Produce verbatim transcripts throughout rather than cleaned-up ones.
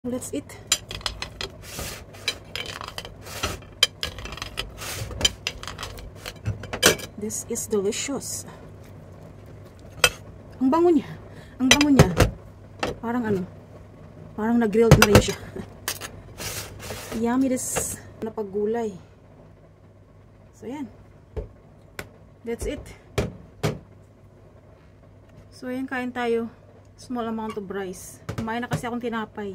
Let's eat. This is delicious. Ang bango niya. Ang bango niya. Parang ano? Parang na-grilled na rin siya. Yummy this. Napaggulay. So yan. That's it. So yan, kain tayo. Small amount of rice. Kumain na kasi akong tinapay.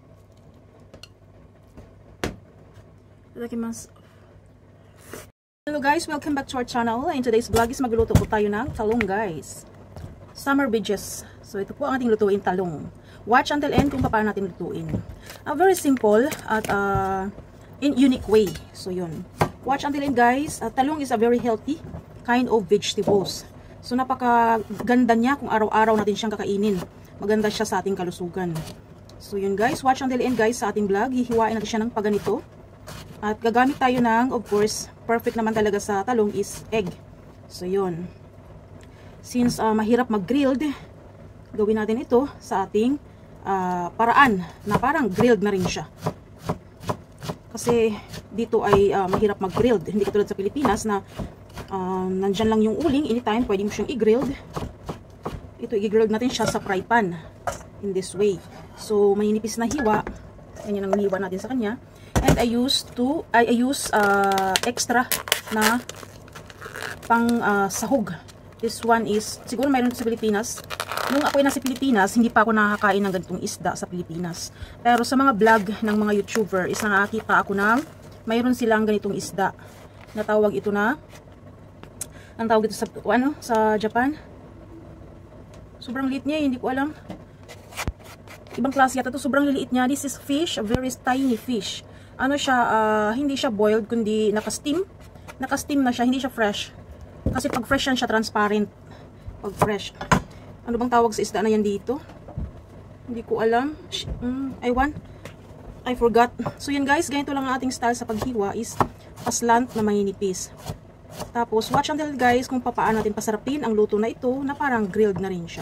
Hello guys, welcome back to our channel. In today's vlog is magluluto po tayo ng talong guys. Summer veggies. So ito po ang ating lutuin, talong. Watch until end kung paano natin lutuin. A very simple at uh, in unique way. So yun. Watch until end guys. Uh, talong is a very healthy kind of vegetables. So napakaganda niya kung araw-araw natin siyang kakainin. Maganda siya sa ating kalusugan. So yun guys, watch until end guys sa ating vlog. Hihiwain natin siya ng paganito. At gagamit tayo ng, of course, perfect naman talaga sa talong is egg. So, yun. Since uh, mahirap mag-grilled, gawin natin ito sa ating uh, paraan na parang grilled na rin siya. Kasi dito ay uh, mahirap mag-grilled. Hindi katulad sa Pilipinas na uh, nandyan lang yung uling, anytime pwede mo siyang i-grilled. Ito, i-grilled natin siya sa fry pan. In this way. So, maninipis na hiwa. Ganyan ang hiwa natin sa kanya. And I use to I, I use uh, extra na pang uh, sahog. This one is siguro mayroon sa Pilipinas. Nung ako ay nasa Pilipinas, hindi pa ako nakakain ng ganitong isda sa Pilipinas. Pero sa mga vlog ng mga YouTuber, is nakakita ako ng mayroon silang ganitong isda. Natawag ito na ang tawag ito sa ano sa Japan. Sobrang liit niya, hindi ko alam. Ibang klase yata ito, sobrang liliit niya. This is fish, a very tiny fish. Ano siya, uh, hindi siya boiled, kundi naka-steam. Naka-steam na siya, hindi siya fresh. Kasi pag fresh yan siya, transparent. Pag fresh. Ano bang tawag sa isda na yan dito? Hindi ko alam. Mm, I want. I forgot. So yan guys, ganito lang ang ating style sa paghiwa is paslant na maninipis. Tapos, watch until guys kung paano natin pasarapin ang luto na ito na parang grilled na rin siya.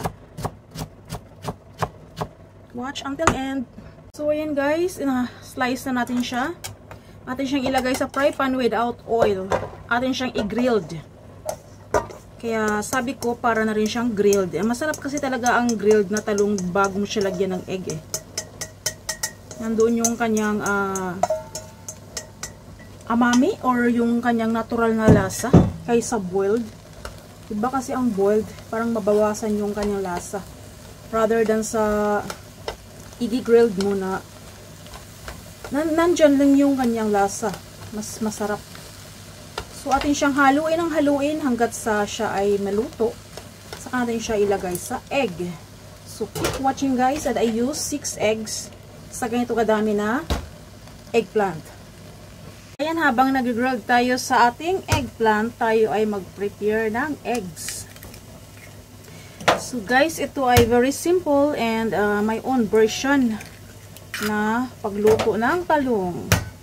Watch until end. So, ayan guys, slice na natin siya. Atin siyang ilagay sa fry pan without oil. Atin siyang i-grilled. Kaya sabi ko, para na rin siyang grilled. Eh, masarap kasi talaga ang grilled na talong bago mo siya lagyan ng egg eh. Nandoon yung kanyang uh, amami or yung kanyang natural na lasa kaysa boiled. Diba kasi ang boiled, parang mabawasan yung kanyang lasa. Rather than sa i-grilled mo na nan nandyan lang yung kanyang lasa. Mas masarap. So, atin siyang haluin ang haluin hanggat sa siya ay maluto. Saka natin siya ilagay sa egg. So, keep watching guys. And I use six eggs sa ganito kadami na eggplant. Ayan, habang nag-grill tayo sa ating eggplant, tayo ay mag-prepare ng eggs. So guys, ito ay very simple and uh, my own version na pagluto ng talong.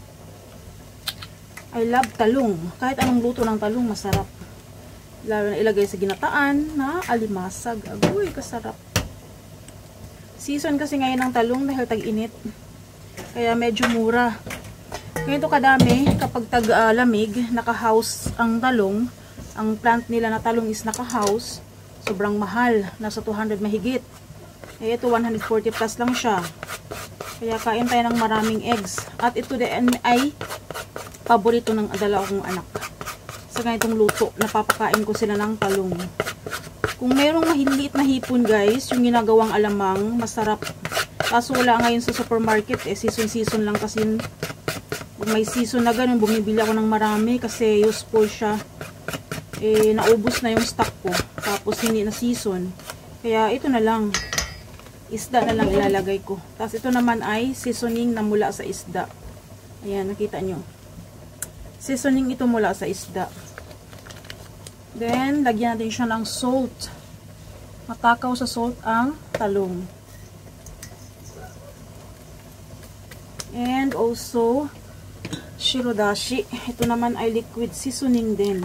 I love talong. Kahit anong luto ng talong, masarap. Lalo na ilagay sa ginataan na alimasag. Agoy, kasarap. Season kasi ngayon ng talong dahil tag-init. Kaya medyo mura. Ganito kadami kapag tag-lamig, uh, naka-house ang talong. Ang plant nila na talong is naka-house. Sobrang mahal. Nasa two hundred mahigit. Eh, ito one forty plus lang siya. Kaya kain tayo ng maraming eggs. At ito din ay paborito ng dalawa kong anak. Sa ganitong luto, napapakain ko sila ng talong. Kung merong mahiliit na hipon guys, yung ginagawang alamang, masarap. Kaso wala ngayon sa supermarket. Eh, season-season lang kasi yun. Kung may season na ganun, bumibili ako ng marami kasi useful siya. Eh, naubos na yung stock ko. Tapos, hindi na season. Kaya, ito na lang. Isda na lang ilalagay ko. Tapos, ito naman ay seasoning na mula sa isda. Ayan, nakita nyo. Seasoning ito mula sa isda. Then, lagyan natin siya ng salt. Matakaw sa salt ang talong. And also, shirodashi. Ito naman ay liquid seasoning din.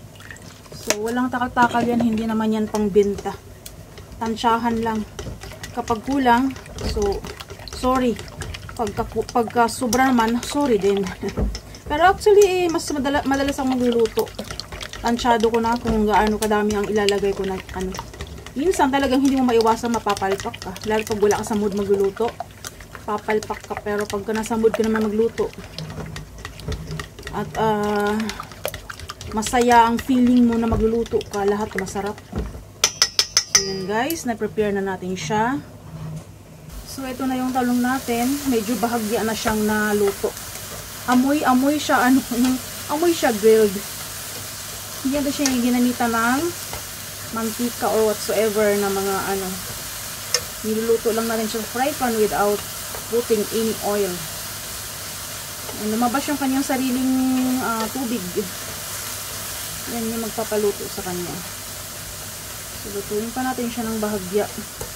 So, walang takal-takal yan. Hindi naman yan pang benta. Tansyahan lang. Kapag kulang, so sorry. Pagka, pagka sobra naman, sorry din. Pero actually, eh, mas madala, madalas akong magluluto. Tansyado ko na kung gaano kadami ang ilalagay ko na ano. Minsan talagang hindi mo maiwasan mapapalpak ka. Lalo pag wala ka sa mood magluluto, papalpak ka. Pero pagka nasa mood ka naman magluto, at uh, masaya ang feeling mo na magluluto ka, lahat masarap. So yun guys, na-prepare na natin siya. So ito na yung talong natin. Medyo bahagya na siyang naluto. Amoy, amoy siya, ano, amoy siya grilled. Hindi na siya yung ginamita ng mantika or whatsoever na mga ano. Niluluto lang natin siya sa fry pan without putting any oil. And lumabas yung kanyang sariling uh, tubig. Yan yung magpapaluto sa kanya. So lutuin pa natin siya ng bahagya.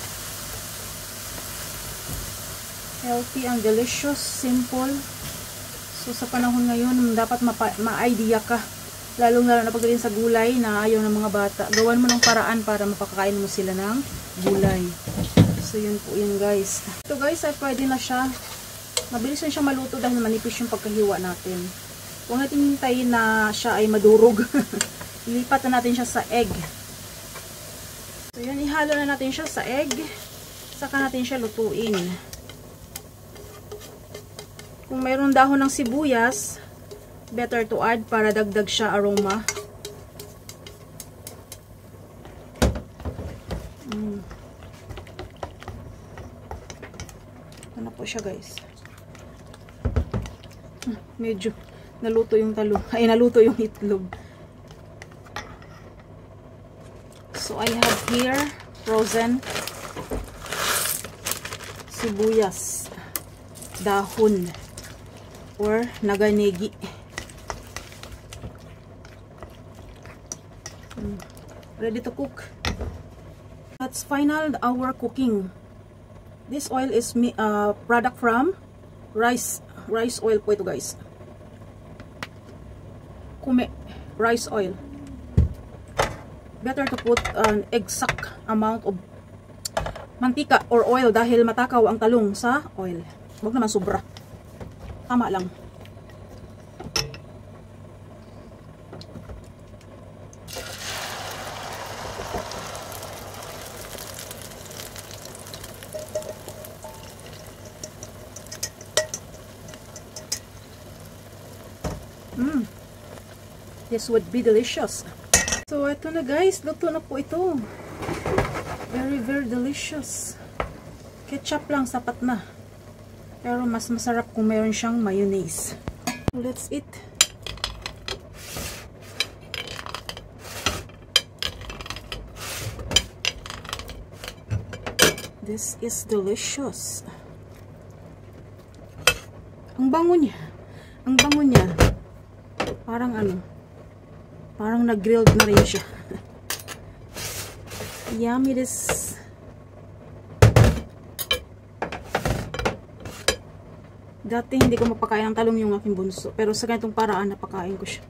Healthy and delicious, simple. So sa panahon ngayon, dapat ma-idea ka. Lalong-lalo na pagdating sa gulay na ayaw ng mga bata. Gawan mo ng paraan para mapakakain mo sila ng gulay. So yun po yun guys. Ito guys ay pwede na siya. Mabilis na siya maluto dahil manipis yung pagkahiwa natin. Huwag natin hintayin na siya ay madurog. Ilipat na natin siya sa egg. So yun, ihalo na natin siya sa egg. Saka natin siya lutuin. Kung mayroon dahon ng sibuyas, better to add para dagdag siya aroma. Mm. Ano po siya guys? Medyo naluto yung talong. Ay, naluto yung itlog. So, I have here frozen sibuyas, dahon, or naganegi. Ready to cook. That's final our cooking. This oil is uh, product from rice rice oil po ito guys. Kume rice oil. Better to put an exact amount of mantika or oil dahil matakaw ang talong sa oil. Huwag naman sobra. Tama lang. Mm. This would be delicious. So, ito na guys. Luto na po ito. Very, very delicious. Ketchup lang, sapat na. Pero mas masarap kung meron siyang mayonnaise. So, let's eat. This is delicious. Ang bango niya. Ang bango niya. Parang ano, parang nag-grilled na rin siya. Yummy this. Dati hindi ko mapakain ng talong yung aking bunso, pero sa ganitong paraan napakain ko siya.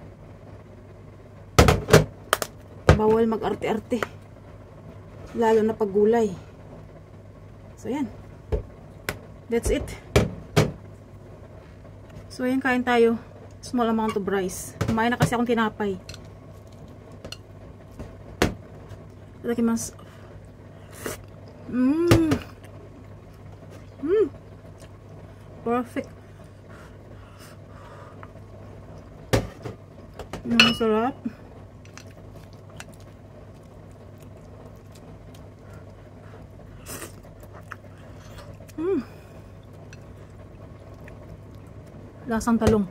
Bawal mag-arte-arte, lalo na pag gulay. So yan, that's it. So yan, kain tayo. Small amount of rice. Kumain na kasi akong tinapay. Itadakimasu. Mmm. Mmm. Perfect. Ang sarap. Mmm. Lasang talong.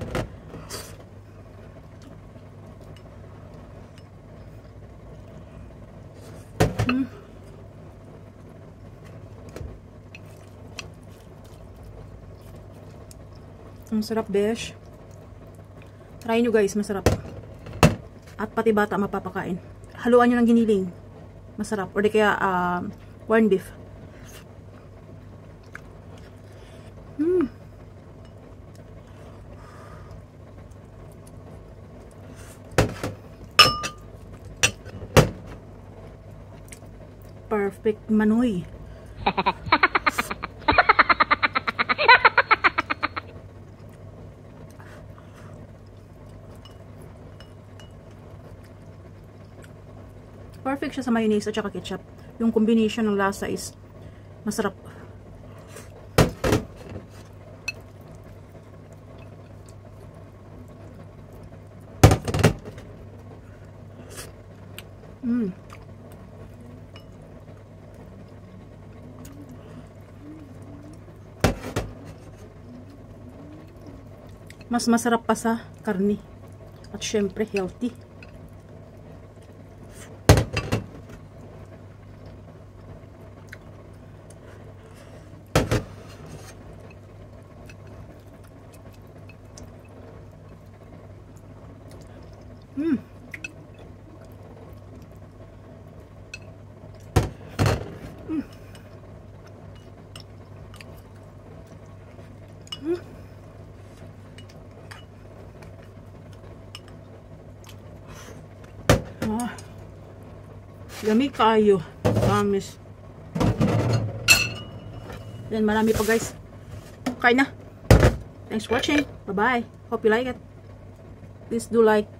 Hmm. Ang sarap, besh. Try nyo guys, masarap. At pati bata mapapakain. Haluan nyo ng giniling. Masarap. Or di kaya uh, corned beef. Hmm. Perfect manoy. Perfect siya sa mayonnaise at saka ketchup. Yung combination ng lasa is masarap. Mm. Mas masarap pa sa karne. At syempre healthy. Mm. Mm. Mm. Ah. Yummy kayo. Promise. Yan, marami pa guys. Kain na. Thanks for watching. Bye-bye. Hope you like it. Please do like,